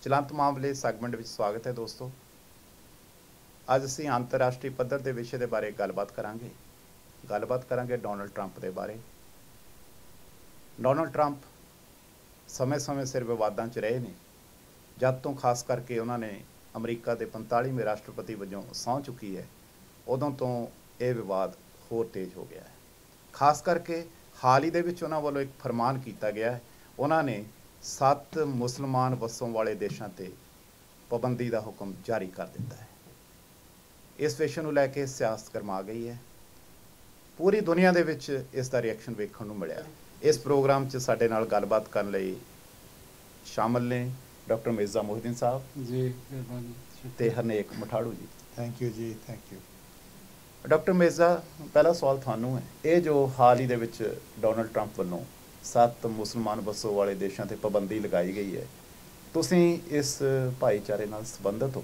ਚਲੰਤ ਮਾਮਲੇ ਸੈਗਮੈਂਟ ਵਿੱਚ ਸਵਾਗਤ ਹੈ ਦੋਸਤੋ। ਅੱਜ ਅਸੀਂ ਅੰਤਰਰਾਸ਼ਟਰੀ ਪੱਧਰ ਦੇ ਵਿਸ਼ੇ ਦੇ ਬਾਰੇ ਗੱਲਬਾਤ ਕਰਾਂਗੇ ਡੋਨਲਡ ਟਰੰਪ ਦੇ ਬਾਰੇ। ਡੋਨਲਡ ਟਰੰਪ ਸਮੇਂ-ਸਮੇਂ ਸਿਰ ਵਿਵਾਦਾਂ 'ਚ ਰਹੇ ਨੇ। ਜਦ ਤੋਂ ਖਾਸ ਕਰਕੇ ਉਹਨਾਂ ਨੇ ਅਮਰੀਕਾ ਦੇ 45ਵੇਂ ਰਾਸ਼ਟਰਪਤੀ ਵਜੋਂ ਸਹੁੰ ਚੁੱਕੀ ਹੈ, ਉਦੋਂ ਤੋਂ ਇਹ ਵਿਵਾਦ ਹੋਰ ਤੇਜ਼ ਹੋ ਗਿਆ ਹੈ। ਖਾਸ ਕਰਕੇ ਹਾਲ ਹੀ ਦੇ ਵਿੱਚ ਉਹਨਾਂ ਵੱਲੋਂ ਇੱਕ ਫਰਮਾਨ ਕੀਤਾ ਗਿਆ ਹੈ। ਉਹਨਾਂ ਨੇ 7 ਮੁਸਲਮਾਨ ਵਸੋਂ ਵਾਲੇ ਦੇਸ਼ਾਂ 'ਤੇ ਪਾਬੰਦੀ ਦਾ ਹੁਕਮ ਜਾਰੀ ਕਰ ਦਿੱਤਾ ਹੈ। ਇਸ ਵਿਸ਼ੇ ਨੂੰ ਲੈ ਕੇ ਸਿਆਸਤ ਗਰਮਾ ਗਈ ਹੈ। ਪੂਰੀ ਦੁਨੀਆ ਦੇ ਵਿੱਚ ਇਸ ਦਾ ਰਿਐਕਸ਼ਨ ਵੇਖਣ ਨੂੰ ਮਿਲਿਆ। ਇਸ ਪ੍ਰੋਗਰਾਮ 'ਚ ਸਾਡੇ ਨਾਲ ਗੱਲਬਾਤ ਕਰਨ ਲਈ ਸ਼ਾਮਲ ਨੇ ਡਾਕਟਰ ਮਿਰਜ਼ਾ ਮੋਹਿਦੀਨ ਸਾਹਿਬ ਜੀ, ਮਿਹਰਬਾਨੀ ਤੇ ਹਰਨੇਕ ਮਠਾੜੂ ਜੀ। ਥੈਂਕ ਯੂ ਜੀ, ਥੈਂਕ ਯੂ। ਡਾਕਟਰ ਮਿਰਜ਼ਾ, ਪਹਿਲਾ ਸਵਾਲ ਤੁਹਾਨੂੰ ਹੈ। ਇਹ ਜੋ ਹਾਲ ਹੀ ਦੇ ਵਿੱਚ ਡੋਨਲਡ ਟਰੰਪ ਵੱਲੋਂ 7 ਮੁਸਲਮਾਨ ਵਸੋਂ ਵਾਲੇ ਦੇਸ਼ਾਂ 'ਤੇ ਪਾਬੰਦੀ ਲਗਾਈ ਗਈ ਹੈ, ਤੁਸੀਂ ਇਸ ਭਾਈਚਾਰੇ ਨਾਲ ਸੰਬੰਧਿਤ ਹੋ?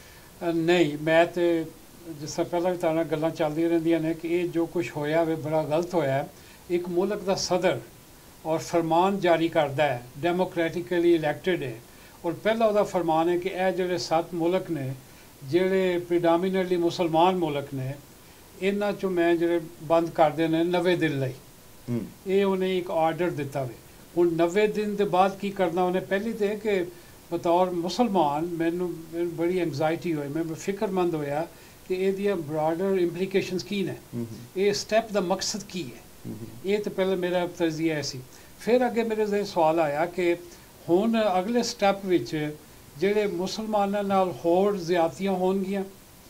ਨਹੀਂ, ਮੈਂ ਤੇ ਜਿਸ ਤਰ੍ਹਾਂ ਪਹਿਲਾਂ ਵੀ ਤੁਹਾਡੇ ਨਾਲ ਗੱਲਾਂ ਚੱਲਦੀਆਂ ਰਹਿੰਦੀਆਂ ਨੇ ਕਿ ਇਹ ਜੋ ਕੁਝ ਹੋਇਆ ਵੇ ਬੜਾ ਗਲਤ ਹੋਇਆ। ਇੱਕ ਮੁਲਕ ਦਾ ਸਦਰ ਔਰ ਫਰਮਾਨ ਜਾਰੀ ਕਰਦਾ ਹੈ, ਡੈਮੋਕ੍ਰੈਟਿਕਲੀ ਇਲੈਕਟਡ ਹੈ, ਔਰ ਪਹਿਲਾ ਉਹਦਾ ਫਰਮਾਨ ਹੈ ਕਿ ਇਹ ਜਿਹੜੇ 7 ਮੁਲਕ ਨੇ ਜਿਹੜੇ ਪ੍ਰੀਡੋਮੀਨੈਂਟਲੀ ਮੁਸਲਮਾਨ ਮੁਲਕ ਨੇ, ਇਹਨਾਂ 'ਚੋਂ ਮੈਂ ਜਿਹੜੇ ਬੰਦ ਕਰਦੇ ਨੇ 90 ਦਿਨ ਲਈ। ਇਹ ਉਹਨੇ ਇੱਕ ਆਰਡਰ ਦਿੱਤਾ ਵੇ। ਹੁਣ 90 ਦਿਨ ਦੇ ਬਾਅਦ ਕੀ ਕਰਨਾ ਉਹਨੇ? ਪਹਿਲੀ ਤਾਂ ਕਿ ਬਤੌਰ ਮੁਸਲਮਾਨ ਮੈਨੂੰ ਬੜੀ ਐਂਗਜ਼ਾਇਟੀ ਹੋਈ, ਮੈਂ ਫਿਕਰਮੰਦ ਹੋਇਆ ਕਿ ਇਹਦੀਆਂ ਬਰਾਡਰ ਇੰਪਲੀਕੇਸ਼ਨਸ ਕੀ ਨੇ, ਇਹ ਸਟੈਪ ਦਾ ਮਕਸਦ ਕੀ ਹੈ। ਇਹ ਤਾਂ ਪਹਿਲਾਂ ਮੇਰਾ ਤਜਜ਼ੀਆ ਸੀ। ਫਿਰ ਅੱਗੇ ਮੇਰੇ ਜ਼ਹਿਨ ਸਵਾਲ ਆਇਆ ਕਿ ਹੁਣ ਅਗਲੇ ਸਟੈਪ ਵਿੱਚ ਜਿਹੜੇ ਮੁਸਲਮਾਨਾਂ ਨਾਲ ਹੋਰ ਜ਼ਿਆਦਤੀਆਂ ਹੋਣਗੀਆਂ।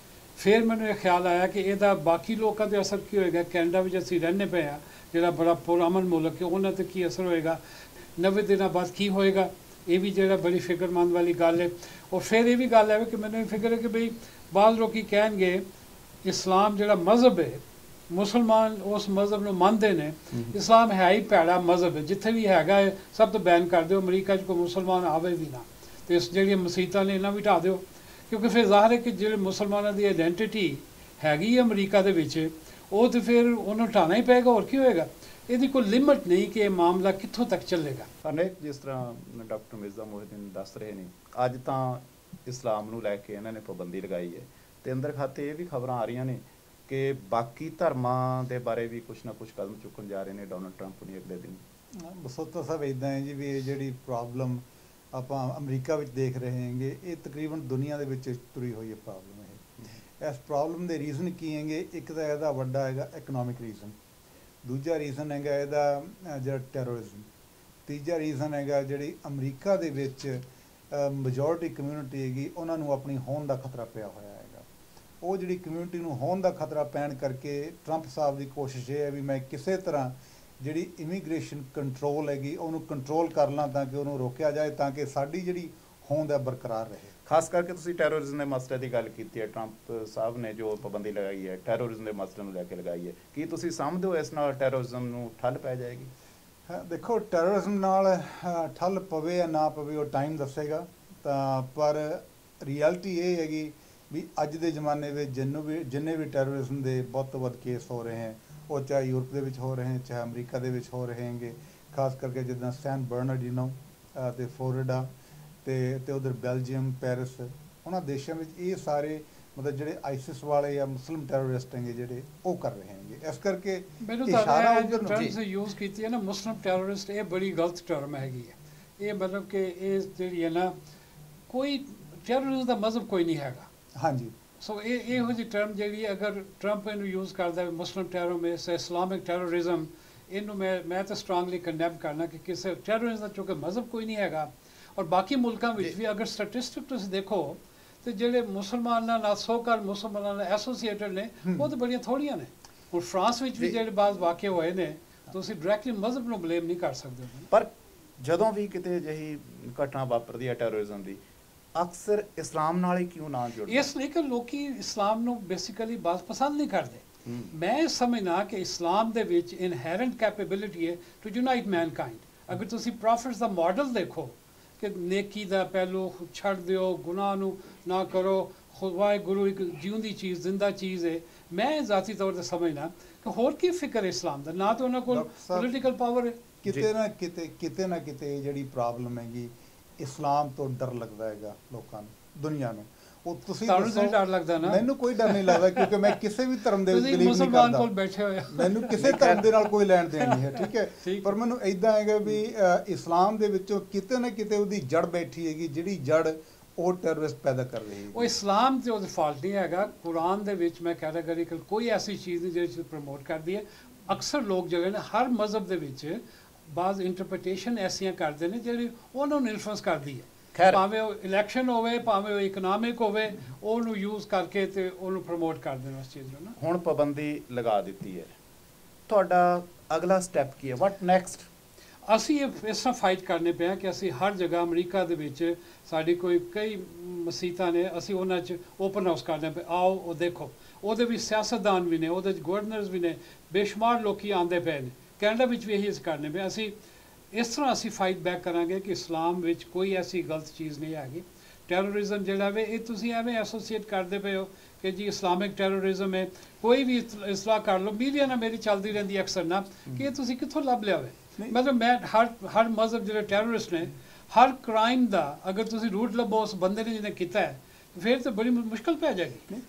ਫਿਰ ਮੈਨੂੰ ਇਹ ਖਿਆਲ ਆਇਆ ਕਿ ਇਹਦਾ ਬਾਕੀ ਲੋਕਾਂ 'ਤੇ ਅਸਰ ਕੀ ਹੋਏਗਾ। ਕੈਨੇਡਾ ਵਿੱਚ ਅਸੀਂ ਰਹਿੰਦੇ ਪਏ ਹਾਂ, ਜਿਹੜਾ ਬੜਾ ਪੁਰਅਮਨ ਮੁਲਕ ਹੈ, ਉਹਨਾਂ 'ਤੇ ਕੀ ਅਸਰ ਹੋਏਗਾ। 90 ਦਿਨਾਂ ਬਾਅਦ ਕੀ ਹੋਏਗਾ, ਇਹ ਵੀ ਜਿਹੜਾ ਬੜੀ ਫਿਕਰਮੰਦ ਵਾਲੀ ਗੱਲ ਹੈ। ਔਰ ਫਿਰ ਇਹ ਵੀ ਗੱਲ ਹੈ ਕਿ ਮੈਨੂੰ ਇਹ ਫਿਕਰ ਹੈ ਕਿ ਬਈ ਬਾਅਦ ਲੋਕੀ ਕਹਿਣਗੇ ਇਸਲਾਮ ਜਿਹੜਾ ਮਜ਼ਹਬ ਹੈ, ਮੁਸਲਮਾਨ ਉਸ ਮਜ਼ਹਬ ਨੂੰ ਮੰਨਦੇ ਨੇ, ਇਸਲਾਮ ਹੈ ਹੀ ਭੈੜਾ ਮਜ਼ਹਬ ਹੈ, ਜਿੱਥੇ ਵੀ ਹੈਗਾ ਹੈ ਸਭ ਤੋਂ ਬੈਨ ਕਰ ਦਿਓ, ਅਮਰੀਕਾ 'ਚ ਕੋਈ ਮੁਸਲਮਾਨ ਆਵੇ ਵੀ ਨਾ, ਅਤੇ ਇਸ ਜਿਹੜੀਆਂ ਮਸੀਤਾਂ ਨੇ ਇਹਨਾਂ ਵੀ ਢਾਹ ਦਿਓ। ਕਿਉਂਕਿ ਫਿਰ ਜ਼ਾਹਰ ਹੈ ਕਿ ਜਿਹੜੇ ਮੁਸਲਮਾਨਾਂ ਦੀ ਆਇਡੈਂਟੀਟੀ ਹੈਗੀ ਹੈ ਅਮਰੀਕਾ ਦੇ ਵਿੱਚ, ਉਹ ਤਾਂ ਫਿਰ ਉਹਨੂੰ ਢਾਣਾ ਹੀ ਪਏਗਾ, ਹੋਰ ਕੀ ਹੋਏਗਾ। ਇਹਦੀ ਕੋਈ ਲਿਮਟ ਨਹੀਂ ਕਿ ਇਹ ਮਾਮਲਾ ਕਿੱਥੋਂ ਤੱਕ ਚੱਲੇਗਾ। ਅਨੇਕ ਜਿਸ ਤਰ੍ਹਾਂ ਡਾਕਟਰ ਮਿਰਜ਼ਾ ਮੋਹਿਦੀਨ ਦੱਸ ਰਹੇ ਨੇ, ਅੱਜ ਤਾਂ ਇਸਲਾਮ ਨੂੰ ਲੈ ਕੇ ਇਹਨਾਂ ਨੇ ਪਾਬੰਦੀ ਲਗਾਈ ਹੈ, ਅਤੇ ਅੰਦਰ ਖਾਤੇ ਇਹ ਵੀ ਖਬਰਾਂ ਆ ਰਹੀਆਂ ਨੇ ਕਿ ਬਾਕੀ ਧਰਮਾਂ ਦੇ ਬਾਰੇ ਵੀ ਕੁਛ ਨਾ ਕੁਛ ਕਦਮ ਚੁੱਕਣ ਜਾ ਰਹੇ ਨੇ ਡੋਨਲਡ ਟਰੰਪ ਨੇ ਅਗਲੇ ਦਿਨ। ਬਸੋਤਾ ਸਾਹਿਬ ਇੱਦਾਂ ਹੈ ਜੀ ਵੀ ਇਹ ਜਿਹੜੀ ਪ੍ਰੋਬਲਮ ਆਪਾਂ ਅਮਰੀਕਾ ਵਿੱਚ ਦੇਖ ਰਹੇ ਹੈਗੇ, ਇਹ ਤਕਰੀਬਨ ਦੁਨੀਆ ਦੇ ਵਿੱਚ ਤੁਰੀ ਹੋਈ ਹੈ ਪ੍ਰੋਬਲਮ। ਇਸ ਪ੍ਰੋਬਲਮ ਦੇ ਰੀਜ਼ਨ ਕੀ ਹੈਗੇ? ਇੱਕ ਤਾਂ ਇਹਦਾ ਵੱਡਾ ਹੈਗਾ ਇਕਨੋਮਿਕ ਰੀਜ਼ਨ, ਦੂਜਾ ਰੀਜ਼ਨ ਹੈਗਾ ਇਹਦਾ ਜਿਹੜਾ ਟੈਰੋਰਿਜ਼ਮ, ਤੀਜਾ ਰੀਜ਼ਨ ਹੈਗਾ ਜਿਹੜੀ ਅਮਰੀਕਾ ਦੇ ਵਿੱਚ ਮੈਜੋਰਟੀ ਕਮਿਊਨਿਟੀ ਹੈਗੀ, ਉਹਨਾਂ ਨੂੰ ਆਪਣੀ ਹੋਂਦ ਦਾ ਖਤਰਾ ਪਿਆ ਹੋਇਆ ਹੈਗਾ। ਉਹ ਜਿਹੜੀ ਕਮਿਊਨਿਟੀ ਨੂੰ ਹੋਂਦ ਦਾ ਖਤਰਾ ਪੈਣ ਕਰਕੇ ਟਰੰਪ ਸਾਹਿਬ ਦੀ ਕੋਸ਼ਿਸ਼ ਇਹ ਹੈ ਵੀ ਮੈਂ ਕਿਸੇ ਤਰ੍ਹਾਂ ਜਿਹੜੀ ਇਮੀਗ੍ਰੇਸ਼ਨ ਕੰਟਰੋਲ ਹੈਗੀ ਉਹਨੂੰ ਕੰਟਰੋਲ ਕਰ ਲਾਂ, ਤਾਂ ਕਿ ਉਹਨੂੰ ਰੋਕਿਆ ਜਾਏ, ਤਾਂ ਕਿ ਸਾਡੀ ਜਿਹੜੀ ਹੋਂਦ ਹੈ ਬਰਕਰਾਰ ਰਹੇ। ਖਾਸ ਕਰਕੇ ਤੁਸੀਂ ਟੈਰੋਰਿਜ਼ਮ ਦੇ ਮਸਲੇ ਦੀ ਗੱਲ ਕੀਤੀ ਹੈ। ਟਰੰਪ ਸਾਹਿਬ ਨੇ ਜੋ ਪਾਬੰਦੀ ਲਗਾਈ ਹੈ ਟੈਰੋਰਿਜ਼ਮ ਦੇ ਮਸਲੇ ਨੂੰ ਲੈ ਕੇ ਲਗਾਈ ਹੈ, ਕੀ ਤੁਸੀਂ ਸਮਝਦੇ ਹੋ ਇਸ ਨਾਲ ਟੈਰੋਰਿਜ਼ਮ ਨੂੰ ਠੱਲ ਪੈ ਜਾਏਗੀ? ਦੇਖੋ, ਟੈਰਰਿਜ਼ਮ ਨਾਲ ਠੱਲ ਪਵੇ ਜਾਂ ਨਾ ਪਵੇ ਉਹ ਟਾਈਮ ਦੱਸੇਗਾ, ਤਾਂ ਪਰ ਰਿਐਲਿਟੀ ਇਹ ਹੈਗੀ ਵੀ ਅੱਜ ਦੇ ਜ਼ਮਾਨੇ ਵਿੱਚ ਜਿੰਨੇ ਵੀ ਟੈਰਰਿਜ਼ਮ ਦੇ ਬਹੁਤ ਤੋਂ ਵੱਧ ਕੇਸ ਹੋ ਰਹੇ ਹਨ, ਉਹ ਚਾਹੇ ਯੂਰਪ ਦੇ ਵਿੱਚ ਹੋ ਰਹੇ ਹਨ, ਚਾਹੇ ਅਮਰੀਕਾ ਦੇ ਵਿੱਚ ਹੋ ਰਹੇ ਹੈਗੇ। ਖਾਸ ਕਰਕੇ ਜਿੱਦਾਂ ਸੈਨ ਬਰਨਾਰਡੀਨੋ ਅਤੇ ਫਲੋਰੀਡਾ ਅਤੇ ਉਧਰ ਬੈਲਜੀਅਮ, ਪੈਰਿਸ, ਉਹਨਾਂ ਦੇਸ਼ਾਂ ਵਿੱਚ ਇਹ ਸਾਰੇ ਮਤਲਬ ਜਿਹੜੇ ਆਈਸਿਸ ਵਾਲੇ ਜਾਂ ਮੁਸਲਿਮ ਟੈਰਰਿਸਟ ਹੈਗੇ ਜਿਹੜੇ ਉਹ ਕਰ ਰਹੇ ਹੈਗੇ। ਇਸ ਕਰਕੇ ਇਸ਼ਾਰਾ ਟਰਮ ਯੂਜ਼ ਕੀਤੀ ਹੈ ਨਾ ਮੁਸਲਿਮ ਟੈਰਰਿਸਟ, ਇਹ ਬੜੀ ਗਲਤ ਟਰਮ ਹੈਗੀ ਹੈ। ਇਹ ਮਤਲਬ ਕਿ ਇਹ ਜਿਹੜੀ ਹੈ ਨਾ, ਕੋਈ ਟੈਰਰਿਜ਼ਮ ਦਾ ਮਜ਼ਹਬ ਕੋਈ ਨਹੀਂ ਹੈਗਾ। ਹਾਂਜੀ, ਸੋ ਇਹੋ ਜਿਹੀ ਟਰਮ ਜਿਹੜੀ ਅਗਰ ਟਰੰਪ ਇਹਨੂੰ ਯੂਜ਼ ਕਰਦਾ ਮੁਸਲਿਮ ਟੈਰਰਿਜ਼ਮ, ਇਸਲਾਮਿਕ ਟੈਰਰਿਜ਼ਮ, ਇਹਨੂੰ ਮੈਂ ਤਾਂ ਸਟਰੋਂਗਲੀ ਕੰਡੈਮ ਕਰਨਾ ਕਿ ਕਿਸੇ ਟੈਰਰਿਜ਼ਮ ਦਾ ਚੂੰਕਿ ਮਜ਼ਹਬ ਕੋਈ ਨਹੀਂ ਹੈਗਾ। ਔਰ ਬਾਕੀ ਮੁਲਕਾਂ ਵਿੱਚ ਵੀ ਅਗਰ ਸਟੈਟਿਸਟਿਕ ਤੁਸੀਂ ਦੇਖੋ ਤੇ ਜਿਹੜੇ ਮੁਸਲਮਾਨਾਂ ਨਾਲ ਸੋ-ਕਾਲ ਮੁਸਲਮਾਨਾਂ ਨਾਲ ਐਸੋਸੀਏਟਡ ਨੇ ਉਹ ਤਾਂ ਬੜੀਆਂ ਥੋੜ੍ਹੀਆਂ ਨੇ। ਹੁਣ ਫਰਾਂਸ ਵਿੱਚ ਵੀ ਜਿਹੜੇ ਬਾਅਦ ਵਾਕਿਆ ਹੋਏ ਨੇ, ਤੁਸੀਂ ਡਾਇਰੈਕਟਲੀ ਮਜ਼ਹਬ ਨੂੰ ਬਲੇਮ ਨਹੀਂ ਕਰ ਸਕਦੇ। ਪਰ ਜਦੋਂ ਵੀ ਕਿਤੇ ਅਜਿਹੀ ਘਟਨਾ ਵਾਪਰਦੀ ਹੈ ਟੈਰਰਿਜ਼ਮ ਦੀ, ਅਕਸਰ ਇਸਲਾਮ ਨਾਲ ਹੀ ਕਿਉਂ ਨਾ ਜੁੜਦੇ? ਇਸ ਲਈ ਕਿ ਲੋਕੀ ਇਸਲਾਮ ਨੂੰ ਬੇਸਿਕਲੀ ਬਸ ਪਸੰਦ ਨਹੀਂ ਕਰਦੇ। ਮੈਂ ਸਮਝਣਾ ਕਿ ਇਸਲਾਮ ਦੇ ਵਿੱਚ ਇਨਹੈਰੈਂਟ ਕੈਪੇਬਿਲਿਟੀ ਹੈ ਟੂ ਯੂਨਾਈਟ ਮੈਨਕਾਈਂਡ। ਅਗਰ ਤੁਸੀਂ ਪ੍ਰੋਫਿਟਸ ਦਾ ਮਾਡਲ ਦੇਖੋ ਕਿ ਨੇਕੀ ਦਾ ਪਹਿਲੂ ਛੱਡ ਦਿਓ, ਗੁਨਾਹ ਨੂੰ ਨਾ ਕਰੋ, ਵਾਹਿਗੁਰੂ ਇੱਕ ਜਿਉਂਦੀ ਚੀਜ਼, ਜ਼ਿੰਦਾ ਚੀਜ਼ ਹੈ। ਮੈਂ ਜ਼ਾਤੀ ਤੌਰ 'ਤੇ ਸਮਝਣਾ ਕਿ ਹੋਰ ਕੀ ਫਿਕਰ ਇਸਲਾਮ ਦਾ, ਨਾ ਤਾਂ ਉਹਨਾਂ ਕੋਲ ਪੋਲੀਟੀਕਲ ਪਾਵਰ ਹੈ। ਕਿਤੇ ਨਾ ਕਿਤੇ ਜਿਹੜੀ ਪ੍ਰੋਬਲਮ ਹੈਗੀ ਇਸਲਾਮ ਤੋਂ ਡਰ ਲੱਗਦਾ ਹੈਗਾ ਲੋਕਾਂ ਨੂੰ, ਦੁਨੀਆ ਨੂੰ। ਉਹ ਤੁਸੀਂ ਤੁਹਾਨੂੰ ਦੱਸੋ, ਡਰ ਲੱਗਦਾ ਨਾ? ਮੈਨੂੰ ਕੋਈ ਡਰ ਨਹੀਂ ਲੱਗਦਾ, ਕਿਉਂਕਿ ਮੈਂ ਕਿਸੇ ਵੀ ਧਰਮ ਦੇ ਵਿੱਚ ਤੁਸੀਂ ਬਿਲੀਵ ਨਹੀਂ ਮੁਸਲਮਾਨ ਕਰਦਾ। ਕੋਲ ਬੈਠੇ ਹੋਏ ਆ। ਮੈਨੂੰ ਕਿਸੇ ਧਰਮ ਦੇ ਨਾਲ ਕੋਈ ਲੈਣ ਦੇਣ ਨਹੀਂ ਹੈ, ਠੀਕ ਹੈ। ਠੀਕ। ਪਰ ਮੈਨੂੰ ਇਦਾਂ ਹੈਗਾ ਵੀ ਇਸਲਾਮ ਦੇ ਵਿੱਚੋਂ ਕਿਤੇ ਨਾ ਕਿਤੇ ਉਹਦੀ ਜੜ ਬੈਠੀ ਹੈਗੀ, ਜਿਹੜੀ ਜੜ ਉਹ ਟੈਰਰਿਸਟ ਪੈਦਾ ਕਰ ਰਹੀ ਹੈ। ਉਹ ਇਸਲਾਮ ਤੇ ਉਹਦਾ ਫਾਲਟ ਨਹੀਂ ਹੈਗਾ। ਕੁਰਾਨ ਦੇ ਵਿੱਚ ਮੈਂ ਕੈਟਾਗਰੀਕਲ ਕੋਈ ਐਸੀ ਚੀਜ਼ ਨਹੀਂ ਜਿਹੜੀ ਪ੍ਰਮੋਟ ਕਰਦੀ ਹੈ। ਅਕਸਰ ਲੋਕ ਜਿਹੜੇ ਨੇ ਹਰ ਮਜ਼ਹਬ ਦੇ ਵਿੱਚ ਬਾਜ਼ ਇੰਟਰਪ੍ਰੀਟੇਸ਼ਨ ਐਸੀਆਂ ਕਰਦੇ ਨੇ ਜਿਹੜੀ ਉਹਨਾਂ ਨੂੰ ਇਨਫਲੂਐਂਸ ਕਰਦੀ ਹੈ। ਖੈਰ, ਭਾਵੇਂ ਉਹ ਇਲੈਕਸ਼ਨ ਹੋਵੇ, ਭਾਵੇਂ ਉਹ ਇਕਨੋਮਿਕ ਹੋਵੇ, ਉਹਨੂੰ ਯੂਜ਼ ਕਰਕੇ ਤੇ ਉਹਨੂੰ ਪ੍ਰਮੋਟ ਕਰਦੇ ਨੇ ਉਸ ਚੀਜ਼ ਨੂੰ ਨਾ। ਹੁਣ ਪਾਬੰਦੀ ਲਗਾ ਦਿੱਤੀ ਹੈ, ਤੁਹਾਡਾ ਅਗਲਾ ਸਟੈਪ ਕੀ ਹੈ? What next? ਅਸੀਂ ਇਸ ਤਰ੍ਹਾਂ ਫਾਈਟ ਕਰਨੇ ਪਏ ਹਾਂ ਕਿ ਅਸੀਂ ਹਰ ਜਗ੍ਹਾ ਅਮਰੀਕਾ ਦੇ ਵਿੱਚ ਸਾਡੀ ਕਈ ਮਸੀਤਾਂ ਨੇ, ਅਸੀਂ ਉਹਨਾਂ 'ਚ ਓਪਨ ਹਾਊਸ ਕਰਨੇ ਪਏ। ਆਓ ਉਹ ਦੇਖੋ, ਉਹਦੇ ਵਿੱਚ ਸਿਆਸਤਦਾਨ ਵੀ ਨੇ, ਉਹਦੇ 'ਚ ਗਵਰਨਰਸ ਵੀ ਨੇ, ਬੇਸ਼ੁਮਾਰ ਲੋਕੀ ਆਉਂਦੇ ਪਏ ਨੇ। ਕੈਨੇਡਾ ਵਿੱਚ ਵੀ ਇਹੀ ਕਰਨੇ ਪਏ। ਅਸੀਂ ਇਸ ਤਰ੍ਹਾਂ ਅਸੀਂ ਫਾਈਟ ਬੈਕ ਕਰਾਂਗੇ ਕਿ ਇਸਲਾਮ ਵਿੱਚ ਕੋਈ ਐਸੀ ਗਲਤ ਚੀਜ਼ ਨਹੀਂ ਹੈਗੀ। ਟੈਰਰਿਜ਼ਮ ਜਿਹੜਾ ਵੇ ਇਹ ਤੁਸੀਂ ਐਵੇਂ ਐਸੋਸੀਏਟ ਕਰਦੇ ਪਏ ਹੋ ਕਿ ਜੀ ਇਸਲਾਮਿਕ ਟੈਰਰਿਜ਼ਮ ਹੈ। ਕੋਈ ਵੀ ਇਸਲਾਹ ਕਰ ਲਓ, ਮੀਡੀਆ ਨਾਲ ਮੇਰੀ ਚੱਲਦੀ ਰਹਿੰਦੀ ਅਕਸਰ ਨਾ ਕਿ ਇਹ ਤੁਸੀਂ ਕਿੱਥੋਂ ਲੱਭ ਲਿਆ ਹੋਵੇ। ਮਤਲਬ ਮੈਂ ਹਰ ਮਜ਼ਹਬ ਜਿਹੜੇ ਟੈਰਰਿਸਟ ਨੇ, ਹਰ ਕ੍ਰਾਈਮ ਦਾ ਅਗਰ ਤੁਸੀਂ ਰੂਟ ਲੱਭੋ ਉਸ ਬੰਦੇ ਨੇ ਜਿਹਨੇ ਕੀਤਾ ਹੈ, ਫਿਰ ਤਾਂ ਬੜੀ ਮੁਸ਼ਕਲ ਪੈ ਜਾਏਗੀ।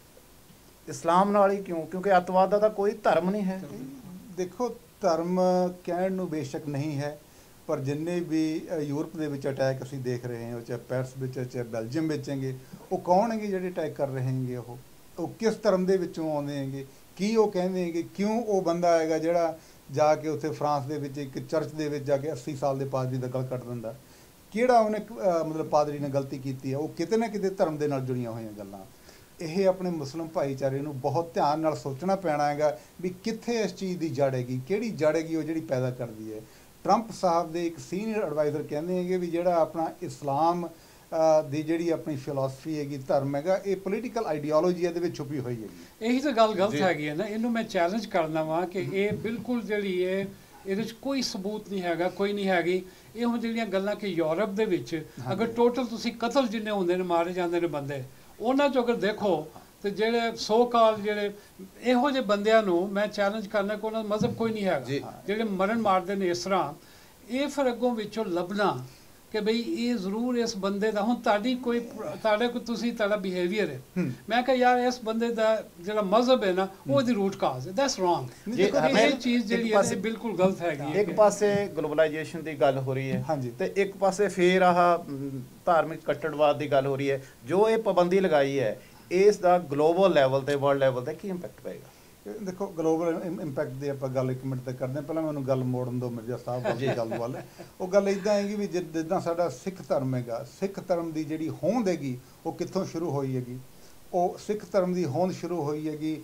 ਇਸਲਾਮ ਨਾਲ ਹੀ ਕਿਉਂ? ਕਿਉਂਕਿ ਅੱਤਵਾਦ ਦਾ ਤਾਂ ਕੋਈ ਧਰਮ ਨਹੀਂ ਹੈ। ਦੇਖੋ, ਧਰਮ ਕਹਿਣ ਨੂੰ ਬੇਸ਼ੱਕ ਨਹੀਂ ਹੈ, ਪਰ ਜਿੰਨੇ ਵੀ ਯੂਰਪ ਦੇ ਵਿੱਚ ਅਟੈਕ ਅਸੀਂ ਦੇਖ ਰਹੇ ਹਾਂ, ਚਾਹੇ ਪੈਰਿਸ ਵਿੱਚ ਹੈ, ਚਾਹੇ ਬੈਲਜੀਅਮ ਵਿੱਚ ਹੈਗੇ, ਉਹ ਕੌਣ ਹੈਗੇ ਜਿਹੜੇ ਅਟੈਕ ਕਰ ਰਹੇ ਹੈਗੇ? ਉਹ ਕਿਸ ਧਰਮ ਦੇ ਵਿੱਚੋਂ ਆਉਂਦੇ ਹੈਗੇ? ਕੀ ਉਹ ਕਹਿੰਦੇ ਹੈਗੇ? ਕਿਉਂ ਉਹ ਬੰਦਾ ਹੈਗਾ ਜਿਹੜਾ ਜਾ ਕੇ ਉੱਥੇ ਫਰਾਂਸ ਦੇ ਵਿੱਚ ਇੱਕ ਚਰਚ ਦੇ ਵਿੱਚ ਜਾ ਕੇ 80 ਸਾਲ ਦੇ ਪਾਦਰੀ ਦਾ ਗਲ ਕੱਟ ਦਿੰਦਾ? ਕਿਹੜਾ ਉਹਨੇ ਮਤਲਬ ਪਾਦਰੀ ਨੇ ਗਲਤੀ ਕੀਤੀ ਹੈ? ਉਹ ਕਿਤੇ ਨਾ ਕਿਤੇ ਧਰਮ ਦੇ ਨਾਲ ਜੁੜੀਆਂ ਹੋਈਆਂ ਗੱਲਾਂ। ਇਹ ਆਪਣੇ ਮੁਸਲਿਮ ਭਾਈਚਾਰੇ ਨੂੰ ਬਹੁਤ ਧਿਆਨ ਨਾਲ ਸੋਚਣਾ ਪੈਣਾ ਹੈਗਾ ਵੀ ਕਿੱਥੇ ਇਸ ਚੀਜ਼ ਦੀ ਜੜ ਹੈਗੀ, ਕਿਹੜੀ ਜੜ ਹੈਗੀ ਉਹ ਜਿਹੜੀ ਪੈਦਾ ਕਰਦੀ ਹੈ। ਟਰੰਪ ਸਾਹਿਬ ਦੇ ਇੱਕ ਸੀਨੀਅਰ ਐਡਵਾਈਜ਼ਰ ਕਹਿੰਦੇ ਹੈਗੇ ਵੀ ਜਿਹੜਾ ਆਪਣਾ ਇਸਲਾਮ ਦੀ ਜਿਹੜੀ ਆਪਣੀ ਫਿਲਾਸਫੀ ਹੈਗੀ, ਧਰਮ ਹੈਗਾ, ਇਹ ਪੋਲੀਟੀਕਲ ਆਈਡੀਓਲੋਜੀ ਇਹਦੇ ਵਿੱਚ ਛੁਪੀ ਹੋਈ ਹੈਗੀ। ਇਹੀ ਤਾਂ ਗੱਲ ਗਲਤ ਹੈਗੀ ਹੈ ਨਾ। ਇਹਨੂੰ ਮੈਂ ਚੈਲੰਜ ਕਰਨਾ ਵਾ ਕਿ ਇਹ ਬਿਲਕੁਲ ਜਿਹੜੀ ਹੈ ਇਹਦੇ 'ਚ ਕੋਈ ਸਬੂਤ ਨਹੀਂ ਹੈਗਾ, ਕੋਈ ਨਹੀਂ ਹੈਗੀ। ਇਹੋ ਜਿਹੜੀਆਂ ਗੱਲਾਂ ਕਿ ਯੂਰਪ ਦੇ ਵਿੱਚ ਅਗਰ ਟੋਟਲ ਤੁਸੀਂ ਕਤਲ ਜਿੰਨੇ ਹੁੰਦੇ ਨੇ, ਮਾਰੇ ਜਾਂਦੇ ਨੇ ਬੰਦੇ, ਉਹਨਾਂ 'ਚ ਅਗਰ ਦੇਖੋ ਤੇ ਜਿਹੜੇ ਸੋ ਕਾਲ ਜਿਹੜੇ ਇਹੋ ਜਿਹੇ ਬੰਦਿਆਂ ਨੂੰ ਮੈਂ ਚੈਲੰਜ ਕਰਨਾ ਕਿ ਉਹਨਾਂ ਦਾ ਮਜ਼ਹਬ ਕੋਈ ਨਹੀਂ ਹੈਗਾ, ਜਿਹੜੇ ਮਰਨ ਮਾਰਦੇ ਨੇ ਇਸ ਤਰ੍ਹਾਂ। ਇਹ ਫਿਰ ਅੱਗੋਂ ਵਿੱਚੋਂ ਲੱਭਣਾ ਕਿ ਬਈ ਇਹ ਜ਼ਰੂਰ ਇਸ ਬੰਦੇ ਦਾ, ਹੁਣ ਤੁਹਾਡੇ ਕੋਈ ਤੁਸੀਂ ਤੁਹਾਡਾ ਬਿਹੇਵੀਅਰ ਹੈ, ਮੈਂ ਕਿਹਾ ਯਾਰ ਇਸ ਬੰਦੇ ਦਾ ਜਿਹੜਾ ਮਜ਼ਹਬ ਹੈ ਨਾ ਉਹਦੀ ਰੂਟ ਕਾਜ਼ ਹੈ, ਦੈਟਸ ਰੋਂਗ। ਇਹ ਚੀਜ਼ ਜਿਹੜੀ ਹੈ ਬਿਲਕੁਲ ਗਲਤ ਹੈਗੀ ਹੈ। ਇੱਕ ਪਾਸੇ ਗਲੋਬਲਾਈਜੇਸ਼ਨ ਦੀ ਗੱਲ ਹੋ ਰਹੀ ਹੈ ਤੇ ਇੱਕ ਪਾਸੇ ਫੇਰ ਆਹ ਧਾਰਮਿਕ ਕੱਟੜਵਾਦ ਦੀ ਗੱਲ ਹੋ ਰਹੀ ਹੈ। ਜੋ ਇਹ ਪਾਬੰਦੀ ਲਗਾਈ ਹੈ, ਇਸ ਦਾ ਗਲੋਬਲ ਲੈਵਲ ਤੇ ਵਰਲਡ ਲੈਵਲ ਤੇ ਕੀ ਇੰਪੈਕਟ ਪਏਗਾ? ਦੇਖੋ, ਗਲੋਬਲ ਇੰਪੈਕਟ ਦੀ ਆਪਾਂ ਗੱਲ 1 ਮਿੰਟ ਤੱਕ ਕਰਦੇ ਹਾਂ। ਪਹਿਲਾਂ ਮੈਨੂੰ ਗੱਲ ਮੋੜਨ ਦਿਓ ਮਿਰਜ਼ਾ ਸਾਹਿਬ ਦੀ ਗੱਲ ਵੱਲ। ਉਹ ਗੱਲ ਇੱਦਾਂ ਹੈਗੀ ਵੀ ਜਿੱਦਾਂ ਸਾਡਾ ਸਿੱਖ ਧਰਮ ਹੈਗਾ, ਸਿੱਖ ਧਰਮ ਦੀ ਜਿਹੜੀ ਹੋਂਦ ਹੈਗੀ ਉਹ ਕਿੱਥੋਂ ਸ਼ੁਰੂ ਹੋਈ ਹੈਗੀ? ਉਹ ਸਿੱਖ ਧਰਮ ਦੀ ਹੋਂਦ ਸ਼ੁਰੂ ਹੋਈ ਹੈਗੀ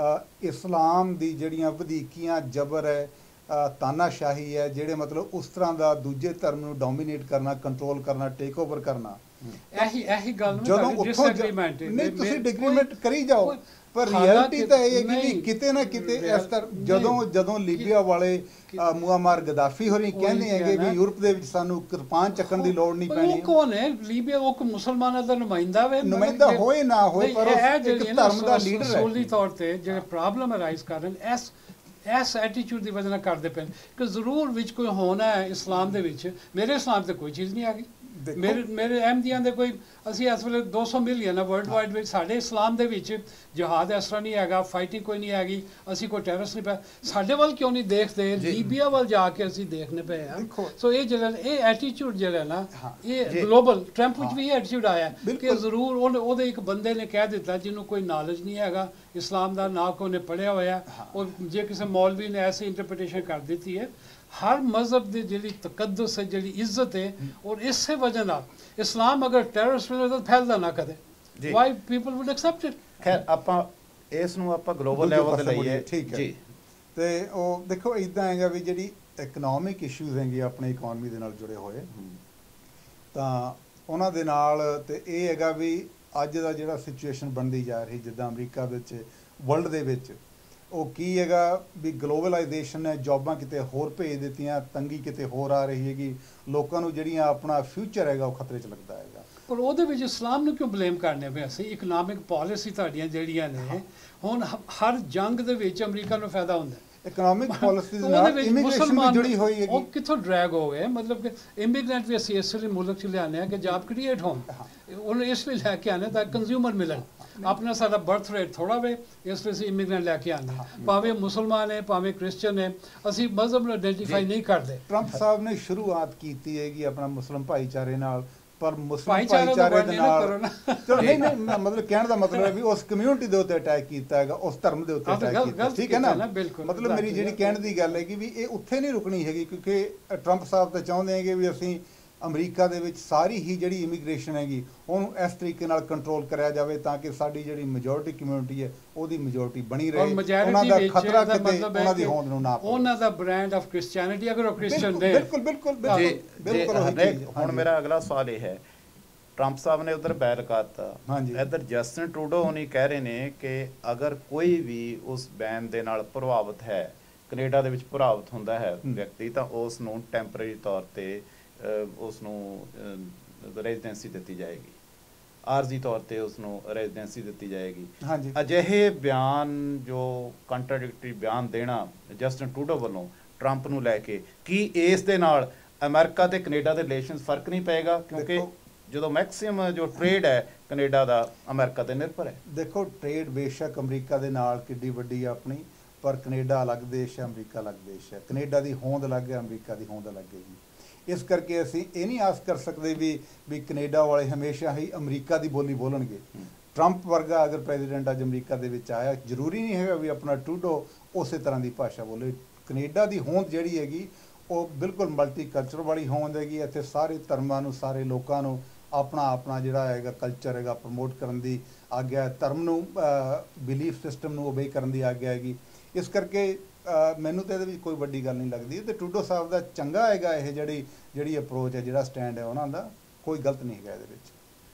ਇਸਲਾਮ ਦੀ ਜਿਹੜੀਆਂ ਵਧੀਕੀਆਂ, ਜਬਰ ਹੈ, ਤਾਨਾਸ਼ਾਹੀ ਹੈ, ਜਿਹੜੇ ਮਤਲਬ ਉਸ ਤਰ੍ਹਾਂ ਦਾ ਦੂਜੇ ਧਰਮ ਨੂੰ ਡੋਮੀਨੇਟ ਕਰਨਾ, ਕੰਟਰੋਲ ਕਰਨਾ, ਟੇਕ ਓਵਰ ਕਰਨਾ। ਇਹੀ ਗੱਲ ਜਦੋਂ ਡਿਸਐਗਰੀਮੈਂਟ ਨਹੀਂ, ਤੁਸੀਂ ਡਿਸਐਗਰੀਮੈਂਟ ਕਰੀ ਜਾਓ, ਪਰ ਰਿਐਲਿਟੀ ਤਾਂ ਇਹ ਹੈ ਕਿ ਕਿਤੇ ਨਾ ਕਿਤੇ ਇਸ ਤਰ੍ਹਾਂ ਜਦੋਂ ਲੀਬੀਆ ਵਾਲੇ ਮੁਆਮਰ ਗਦਾਫੀ ਹੋਰੀ ਕਹਿੰਦੇ ਹੈਗੇ ਵੀ ਯੂਰਪ ਦੇ ਵਿੱਚ ਸਾਨੂੰ ਕਿਰਪਾਨ ਚੱਕਣ ਦੀ ਲੋੜ ਨਹੀਂ ਪੈਣੀ। ਉਹ ਕੌਣ ਹੈ? ਲੀਬੀਆ ਉਹ ਮੁਸਲਮਾਨਾਂ ਦਾ ਨੁਮਾਇੰਦਾ ਵੇ, ਨੁਮਾਇੰਦਾ ਹੋਏ ਨਾ ਹੋਏ, ਪਰ ਇੱਕ ਧਰਮ ਦਾ ਲੀਡਰ ਹੈ। ਸੋਲੀ ਤੌਰ ਤੇ ਜਿਹੜੇ ਪ੍ਰੋਬਲਮ ਅਰਾਈਜ਼ ਕਰਨ ਇਸ ਐਟੀਟਿਊਡ ਦੀ ਵਜ੍ਹਾ ਨਾਲ ਕਰਦੇ ਪਏ ਕਿ ਜ਼ਰੂਰ ਵਿੱਚ ਕੋਈ ਹੋਣਾ ਹੈ ਇਸਲਾਮ ਦੇ ਵਿੱਚ। ਮੇਰੇ ਇਸਲਾਮ ਤੇ ਕੋਈ ਚੀਜ਼ ਨਹੀਂ ਆ ਗਈ। ਮੇਰੇ ਅਹਿਮਦੀਆਂ ਦੇ ਕੋਈ, ਅਸੀਂ ਇਸ ਵੇਲੇ 200 ਮਿਲੀਅਨ ਆ ਵਰਲਡ ਵਾਈਡ ਵਿੱਚ। ਸਾਡੇ ਇਸਲਾਮ ਦੇ ਵਿੱਚ ਜਹਾਦ ਇਸ ਤਰ੍ਹਾਂ ਨਹੀਂ ਹੈਗਾ, ਫਾਈਟਿੰਗ ਕੋਈ ਨਹੀਂ ਹੈਗੀ, ਅਸੀਂ ਕੋਈ ਟੈਰਰਿਸਟ ਨਹੀਂ ਪਿਆ। ਸਾਡੇ ਵੱਲ ਕਿਉਂ ਨਹੀਂ ਦੇਖਦੇ? ਲੀਬੀਆ ਵੱਲ ਜਾ ਕੇ ਅਸੀਂ ਦੇਖਣੇ ਪਏ ਹਾਂ। ਸੋ ਇਹ ਜਿਹੜਾ ਇਹ ਐਟੀਟਿਊਡ ਜਿਹੜਾ ਨਾ, ਇਹ ਗਲੋਬਲ ਟਰੰਪ ਵਿੱਚ ਵੀ ਇਹ ਐਟੀਟਿਊਡ ਆਇਆ ਕਿ ਜ਼ਰੂਰ ਉਹਦੇ ਇੱਕ ਬੰਦੇ ਨੇ ਕਹਿ ਦਿੱਤਾ ਜਿਹਨੂੰ ਕੋਈ ਨੌਲੇਜ ਨਹੀਂ ਹੈਗਾ ਇਸਲਾਮ ਦਾ, ਨਾ ਕੋਈ ਉਹਨੇ ਪੜ੍ਹਿਆ ਹੋਇਆ, ਔਰ ਜੇ ਕਿਸੇ ਮੌਲਵੀ ਨੇ ਐਸੀ ਇੰਟਰਪ੍ਰੀਟੇਸ਼ਨ ਕਰ ਦਿੱਤੀ ਹੈ। ਹਰ ਮਜ਼ਹਬ ਦੀ ਜਿਹੜੀ ਤਕੱਦਸ ਹੈ, ਜਿਹੜੀ ਇੱਜ਼ਤ ਹੈ, ਔਰ ਇਸੇ ਵਜ੍ਹਾ ਨਾਲ ਇਸਲਾਮ ਅਗਰ ਟੈਰਰਿਸਟ ਤਾਂ ਫੈਲਦਾ ਨਾ ਕਦੇ। Why people would accept it. ਖੈਰ, ਆਪਾਂ ਇਸ ਨੂੰ ਆਪਾਂ ਗਲੋਬਲ ਲੈਵਲ ਤੇ ਲਈਏ, ਠੀਕ ਹੈ ਜੀ। ਤੇ ਉਹ ਦੇਖੋ ਇਦਾਂ ਹੈਗਾ ਵੀ ਜਿਹੜੀ ਇਕਨੋਮਿਕ ਇਸ਼ੂਜ਼ ਹੈਗੇ ਆਪਣੇ ਇਕਨੋਮੀ ਦੇ ਨਾਲ ਜੁੜੇ ਹੋਏ, ਤਾਂ ਉਹਨਾਂ ਦੇ ਨਾਲ ਤੇ ਇਹ ਹੈਗਾ ਵੀ ਅੱਜ ਦਾ ਜਿਹੜਾ ਸਿਚੁਏਸ਼ਨ ਬਣਦੀ ਜਾ ਰਹੀ ਜਿੱਦਾਂ ਅਮਰੀਕਾ ਵਿੱਚ, ਵਰਲਡ ਦੇ ਵਿੱਚ, ਉਹ ਕੀ ਹੈਗਾ ਵੀ ਗਲੋਬਲਾਈਜੇਸ਼ਨ ਨੇ ਜੌਬਾਂ ਕਿਤੇ ਹੋਰ ਭੇਜ ਦਿੱਤੀਆਂ, ਤੰਗੀ ਕਿਤੇ ਹੋਰ ਆ ਰਹੀ ਹੈਗੀ, ਲੋਕਾਂ ਨੂੰ ਜਿਹੜੀਆਂ ਆਪਣਾ ਫਿਊਚਰ ਹੈਗਾ ਉਹ ਖਤਰੇ 'ਚ ਲੱਗਦਾ ਹੈਗਾ। ਪਰ ਉਹਦੇ ਵਿੱਚ ਇਸਲਾਮ ਨੂੰ ਕਿਉਂ ਬਲੇਮ ਕਰਨੇ ਪਏ ਅਸੀਂ? ਇਕਨੋਮਿਕ ਪਾਲਿਸੀ ਤੁਹਾਡੀਆਂ ਜਿਹੜੀਆਂ ਨੇ, ਹੁਣ ਹਰ ਜੰਗ ਦੇ ਵਿੱਚ ਅਮਰੀਕਾ ਨੂੰ ਫਾਇਦਾ ਹੁੰਦਾ। ਇਕਨੋਮਿਕ ਪਾਲਿਸੀ ਦੇ ਉਹਦੇ ਨਾਲ ਵਿੱਚ ਇਮੀਗ੍ਰੇਸ਼ਨ ਵੀ ਮੁਸਲਮਾਨ ਜੁੜੀ ਹੋਈ ਹੈਗੀ। ਉਹ ਕਿੱਥੋਂ ਡਰੈਗ ਹੋ ਗਏ, ਮਤਲਬ ਕਿ ਇਮੀਗ੍ਰੈਂਟ ਵੀ ਅਸੀਂ ਇਸ ਲਈ ਮੁਲਕ 'ਚ ਲਿਆਉਂਦੇ ਹਾਂ ਕਿ ਜੌਬ ਕ੍ਰੀਏਟ ਹੋਣ, ਉਹਨੂੰ ਇਸ ਲਈ ਲੈ ਕੇ ਆਉਂਦੇ ਤਾਂ ਕੰਜ਼ਿਊਮਰ ਮਿਲਣ। ਆਪਣਾ ਸਾਡਾ ਬਰਥ ਰੇਟ ਥੋੜ੍ਹਾ ਵੇ, ਇਸ ਲਈ ਅਸੀਂ ਇਮੀਗ੍ਰੈਂਟ ਲੈ ਕੇ ਆਉਂਦੇ ਹਾਂ, ਭਾਵੇਂ ਮੁਸਲਮਾਨ ਹੈ ਭਾਵੇਂ ਕ੍ਰਿਸਚਨ ਹੈ, ਅਸੀਂ ਮਜ਼ਹਬ ਨੂੰ ਆਇਡੈਂਟੀਫਾਈ ਨਹੀਂ ਕਰਦੇ। ਟਰੰਪ ਸਾਹਿਬ ਨੇ ਸ਼ੁਰੂਆਤ ਕੀਤੀ ਹੈਗੀ ਆਪਣਾ ਮੁਸਲਿਮ ਭਾਈਚਾਰੇ ਨਾਲ, ਪਰ ਮੁਸਲਿਮ ਭਾਈਚਾਰੇ ਭਾਈਚਾਰੇ ਦੇ ਨਾਲ ਕਰੋ ਨਾ। ਚਲੋ ਨਹੀਂ ਨਹੀਂ, ਮਤਲਬ ਕਹਿਣ ਦਾ ਮਤਲਬ ਹੈ ਵੀ ਉਸ ਕਮਿਊਨਿਟੀ ਦੇ ਉੱਤੇ ਅਟੈਕ ਕੀਤਾ ਹੈਗਾ, ਉਸ ਧਰਮ ਦੇ ਉੱਤੇ ਅਟੈਕ ਕੀਤਾ, ਠੀਕ ਹੈ ਨਾ। ਮਤਲਬ ਮੇਰੀ ਜਿਹੜੀ ਕਹਿਣ ਦੀ ਗੱਲ ਹੈ ਕਿ ਵੀ ਇਹ ਉੱਥੇ ਨਹੀਂ ਰੁਕਣੀ ਹੈਗੀ, ਕਿਉਂਕਿ ਟਰੰਪ ਸਾਹਿਬ ਤਾਂ ਚਾਹੁੰਦੇ ਹੈਗੇ ਵੀ ਅਸੀਂ ਅਮਰੀਕਾ ਦੇ ਵਿੱਚ ਸਾਰੀ ਹੀ ਜਿਹੜੀ ਇਮੀਗ੍ਰੇਸ਼ਨ ਹੈਗੀ ਉਹਨੂੰ ਇਸ ਤਰੀਕੇ ਨਾਲ ਕੰਟਰੋਲ ਕਰਿਆ ਜਾਵੇ ਤਾਂ ਕਿ ਸਾਡੀ ਜਿਹੜੀ ਮੈਜੋਰਟੀ ਕਮਿਊਨਿਟੀ ਹੈ ਉਹਦੀ ਮੈਜੋਰਟੀ ਬਣੀ ਰਹੇ, ਉਹਨਾਂ ਦਾ ਖਤਰਾ ਕਿਤੇ ਉਹਨਾਂ ਦੀ ਹੋਂਦ ਨੂੰ ਨਾ ਪਵੇ। ਉਹਨਾਂ ਦਾ ਬ੍ਰਾਂਡ ਆਫ ਕ੍ਰਿਸਚੀਅਨਿਟੀ ਅਗਰ ਉਹ ਕ੍ਰਿਸਚੀਅਨ ਨੇ, ਬਿਲਕੁਲ ਬਿਲਕੁਲ ਬਿਲਕੁਲ। ਹੁਣ ਮੇਰਾ ਅਗਲਾ ਸਵਾਲ ਇਹ ਹੈ, ਟਰੰਪ ਸਾਹਿਬ ਨੇ ਉਧਰ ਬੈਨ ਕਰਤਾ, ਇੱਧਰ ਜਸਟਿਨ ਟਰੂਡੋ ਹੋਣੀ ਕਹਿ ਰਹੇ ਨੇ ਕਿ ਅਗਰ ਕੋਈ ਵੀ ਉਸ ਬੈਨ ਦੇ ਨਾਲ ਪ੍ਰਭਾਵਿਤ ਹੈ, ਕੈਨੇਡਾ ਦੇ ਵਿੱਚ ਪ੍ਰਭਾਵਿਤ ਹੁੰਦਾ ਹੈ ਵਿਅਕਤੀ, ਤਾਂ ਉਸ ਨੂੰ ਟੈਂਪਰੇਰੀ ਤੌਰ ਤੇ ਉਸ ਨੂੰ ਰੈਜ਼ੀਡੈਂਸੀ ਦਿੱਤੀ ਜਾਏਗੀ, ਆਰਜ਼ੀ ਤੌਰ ਤੇ ਉਸ ਨੂੰ ਰੈਜ਼ੀਡੈਂਸੀ ਦਿੱਤੀ ਜਾਏਗੀ। ਅਜਿਹੇ ਬਿਆਨ ਜੋ ਕੰਟਰਾਡਿਕਟਰੀ ਬਿਆਨ ਦੇਣਾ ਜਸਟਿਨ ਟਰੂਡੋ ਵੱਲੋਂ ਟਰੰਪ ਨੂੰ ਲੈ ਕੇ, ਕੀ ਇਸ ਦੇ ਨਾਲ ਅਮਰੀਕਾ ਤੇ ਕੈਨੇਡਾ ਦੇ ਰਿਲੇਸ਼ਨਸ ਫਰਕ ਨਹੀਂ ਪਏਗਾ? ਕਿਉਂਕਿ ਜਦੋਂ ਮੈਕਸਿਮਮ ਜੋ ਟ੍ਰੇਡ ਹੈ ਕੈਨੇਡਾ ਦਾ ਅਮਰੀਕਾ ਤੇ ਨਿਰਭਰ ਹੈ। ਦੇਖੋ ਟ੍ਰੇਡ ਬੇਸ਼ੱਕ ਅਮਰੀਕਾ ਦੇ ਨਾਲ ਕਿੱਡੀ ਵੱਡੀ ਆ ਆਪਣੀ, ਪਰ ਕੈਨੇਡਾ ਅਲੱਗ ਦੇਸ਼ ਹੈ, ਅਮਰੀਕਾ ਅਲੱਗ ਦੇਸ਼ ਹੈ। ਕੈਨੇਡਾ ਦੀ ਹੋਂਦ ਅਲੱਗ ਹੈ, ਅਮਰੀਕਾ ਦੀ ਹੋਂਦ ਅਲੱਗ ਹੈਗੀ। ਇਸ ਕਰਕੇ ਅਸੀਂ ਇਹ ਨਹੀਂ ਆਸ ਕਰ ਸਕਦੇ ਵੀ ਕੈਨੇਡਾ ਵਾਲੇ ਹਮੇਸ਼ਾ ਹੀ ਅਮਰੀਕਾ ਦੀ ਬੋਲੀ ਬੋਲਣਗੇ। ਟਰੰਪ ਵਰਗਾ ਅਗਰ ਪ੍ਰੈਜ਼ੀਡੈਂਟ ਅੱਜ ਅਮਰੀਕਾ ਦੇ ਵਿੱਚ ਆਇਆ, ਜ਼ਰੂਰੀ ਨਹੀਂ ਹੈਗਾ ਵੀ ਆਪਣਾ ਟਰੂਡੋ ਉਸੇ ਤਰ੍ਹਾਂ ਦੀ ਭਾਸ਼ਾ ਬੋਲੇ। ਕੈਨੇਡਾ ਦੀ ਹੋਂਦ ਜਿਹੜੀ ਹੈਗੀ ਉਹ ਬਿਲਕੁਲ ਮਲਟੀ ਕਲਚਰ ਵਾਲੀ ਹੋਂਦ ਹੈਗੀ। ਇੱਥੇ ਸਾਰੇ ਧਰਮਾਂ ਨੂੰ, ਸਾਰੇ ਲੋਕਾਂ ਨੂੰ ਆਪਣਾ ਆਪਣਾ ਜਿਹੜਾ ਹੈਗਾ ਕਲਚਰ ਹੈਗਾ ਪ੍ਰਮੋਟ ਕਰਨ ਦੀ ਆਗਿਆ, ਧਰਮ ਨੂੰ ਬਿਲੀਫ ਸਿਸਟਮ ਨੂੰ ਓਬੇ ਕਰਨ ਦੀ ਆਗਿਆ ਹੈਗੀ। ਇਸ ਕਰਕੇ ਮੈਨੂੰ ਤਾਂ ਇਹਦੇ ਵਿੱਚ ਕੋਈ ਵੱਡੀ ਗੱਲ ਨਹੀਂ ਲੱਗਦੀ ਤੇ ਟਰੂਡੋ ਸਾਹਿਬ ਦਾ ਚੰਗਾ ਹੈਗਾ ਇਹ ਜਿਹੜੀ ਅਪਰੋਚ ਹੈ, ਜਿਹੜਾ ਸਟੈਂਡ ਹੈ ਉਹਨਾਂ ਦਾ, ਕੋਈ ਗਲਤ ਨਹੀਂ ਹੈਗਾ ਇਹਦੇ ਵਿੱਚ।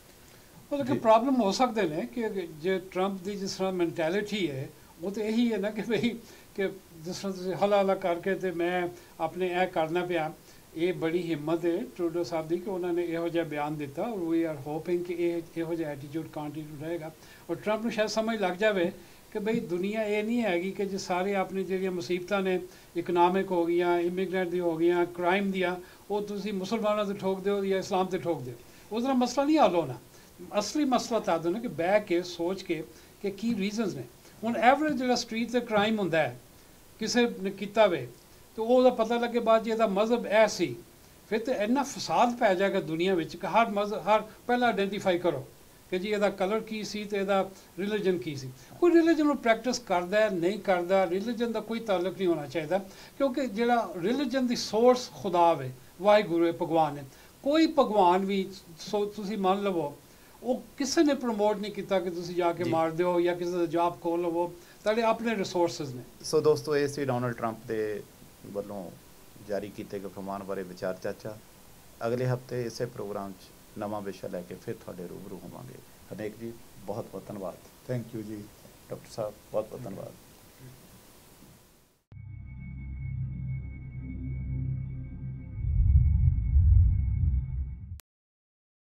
ਮਤਲਬ ਕਿ ਪ੍ਰੋਬਲਮ ਹੋ ਸਕਦੇ ਨੇ ਕਿ ਜੇ ਟਰੰਪ ਦੀ ਜਿਸ ਤਰ੍ਹਾਂ ਮੈਂਟੈਲਿਟੀ ਹੈ ਉਹ ਤਾਂ ਇਹੀ ਹੈ ਨਾ ਕਿ ਬਈ ਕਿ ਜਿਸ ਤਰ੍ਹਾਂ ਤੁਸੀਂ ਹਲਾ ਕਰਕੇ ਤੇ ਮੈਂ ਆਪਣੇ ਇਹ ਕਰਨਾ ਪਿਆ। ਇਹ ਬੜੀ ਹਿੰਮਤ ਹੈ ਟਰੂਡੋ ਸਾਹਿਬ ਦੀ ਕਿ ਉਹਨਾਂ ਨੇ ਇਹੋ ਜਿਹਾ ਬਿਆਨ ਦਿੱਤਾ, ਔਰ ਵੀ ਆਰ ਹੋਪਿੰਗ ਕਿ ਇਹੋ ਜਿਹਾ ਐਟੀਟਿਊਡ ਕੰਟੀਨਿਊ ਰਹੇਗਾ। ਔਰ ਟਰੰਪ ਨੂੰ ਸ਼ਾਇਦ ਸਮਝ ਲੱਗ ਜਾਵੇ ਕਿ ਬਈ ਦੁਨੀਆ ਇਹ ਨਹੀਂ ਹੈਗੀ ਕਿ ਜੇ ਸਾਰੇ ਆਪਣੀ ਜਿਹੜੀਆਂ ਮੁਸੀਬਤਾਂ ਨੇ, ਇਕਨੋਮਿਕ ਹੋ ਗਈਆਂ, ਇਮੀਗ੍ਰੈਂਟ ਦੀ ਹੋ ਗਈਆਂ, ਕ੍ਰਾਈਮ ਦੀਆਂ, ਉਹ ਤੁਸੀਂ ਮੁਸਲਮਾਨਾਂ 'ਤੇ ਠੋਕ ਦਿਓ ਜਾਂ ਇਸਲਾਮ 'ਤੇ ਠੋਕ ਦਿਓ। ਉਸ ਦਾ ਮਸਲਾ ਨਹੀਂ ਹੱਲ ਹੋਣਾ। ਅਸਲੀ ਮਸਲਾ ਤਾਂ ਨਾ ਕਿ ਬਹਿ ਕੇ ਸੋਚ ਕੇ ਕਿ ਕੀ ਰੀਜ਼ਨਸ ਨੇ। ਹੁਣ ਐਵਰੇਜ ਜਿਹੜਾ ਸਟਰੀਟ 'ਤੇ ਕ੍ਰਾਈਮ ਹੁੰਦਾ ਹੈ, ਕਿਸੇ ਨੇ ਕੀਤਾ ਵੇ ਤੇ ਉਹਦਾ ਪਤਾ ਲੱਗੇ ਬਾਅਦ ਜੇ ਇਹਦਾ ਮਜ਼ਹਬ ਇਹ ਸੀ, ਫਿਰ ਤਾਂ ਇੰਨਾ ਫਸਾਦ ਪੈ ਜਾਏਗਾ ਦੁਨੀਆ ਵਿੱਚ ਕਿ ਹਰ ਪਹਿਲਾਂ ਆਇਡੈਂਟੀਫਾਈ ਕਰੋ ਕਿ ਜੀ ਇਹਦਾ ਕਲਰ ਕੀ ਸੀ ਤੇ ਇਹਦਾ ਰਿਲੀਜਨ ਕੀ ਸੀ। ਕੋਈ ਰਿਲੀਜਨ ਨੂੰ ਪ੍ਰੈਕਟਿਸ ਕਰਦਾ ਨਹੀਂ ਕਰਦਾ, ਰਿਲੀਜਨ ਦਾ ਕੋਈ ਤਾਲੁਕ ਨਹੀਂ ਹੋਣਾ ਚਾਹੀਦਾ, ਕਿਉਂਕਿ ਜਿਹੜਾ ਰਿਲੀਜਨ ਦੀ ਸੋਰਸ ਖੁਦਾ ਵੇ, ਵਾਹਿਗੁਰੂ ਹੈ, ਭਗਵਾਨ ਹੈ। ਕੋਈ ਭਗਵਾਨ ਵੀ ਤੁਸੀਂ ਮੰਨ ਲਵੋ ਉਹ ਕਿਸੇ ਨੇ ਪ੍ਰਮੋਟ ਨਹੀਂ ਕੀਤਾ ਕਿ ਤੁਸੀਂ ਜਾ ਕੇ ਮਾਰ ਦਿਓ ਜਾਂ ਕਿਸੇ ਦਾ ਜੌਬ ਖੋਲ ਲਵੋ, ਤੁਹਾਡੇ ਆਪਣੇ ਰਿਸੋਰਸਿਸ ਨੇ। ਸੋ ਦੋਸਤੋ, ਇਹ ਸੀ ਡੋਨਲਡ ਟਰੰਪ ਦੇ ਵੱਲੋਂ ਜਾਰੀ ਕੀਤੇ ਗਏ ਫਰਮਾਨ ਬਾਰੇ ਵਿਚਾਰ ਚਰਚਾ। ਅਗਲੇ ਹਫਤੇ ਇਸੇ ਪ੍ਰੋਗਰਾਮ 'ਚ ਨਵਾਂ ਵਿਸ਼ਾ ਲੈ ਕੇ ਫਿਰ ਤੁਹਾਡੇ ਰੂਬਰੂ ਹੋਵਾਂਗੇ। ਹਰਨੇਕ ਜੀ ਬਹੁਤ ਬਹੁਤ ਧੰਨਵਾਦ। ਥੈਂਕ ਯੂ ਜੀ। ਡਾਕਟਰ ਸਾਹਿਬ ਬਹੁਤ ਬਹੁਤ ਧੰਨਵਾਦ।